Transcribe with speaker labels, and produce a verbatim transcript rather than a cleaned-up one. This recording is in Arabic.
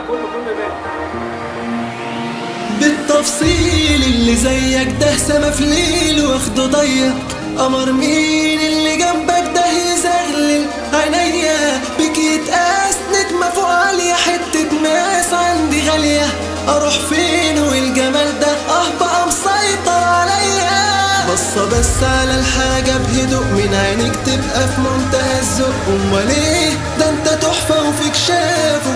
Speaker 1: بالتفصيل اللي زيك ده سما في ليل واخده ضيق، قمر مين اللي جنبك ده يزغلل عينيا، بك يتقاس نجمه فوق عاليه، حته ماس عندي غاليه، اروح فين والجمال ده اه بقى مسيطر عليا. بصة بس على الحاجة بهدوء من عينيك تبقى في منتهى الذوق، امال ايه ده انت تحفة وفيك شاف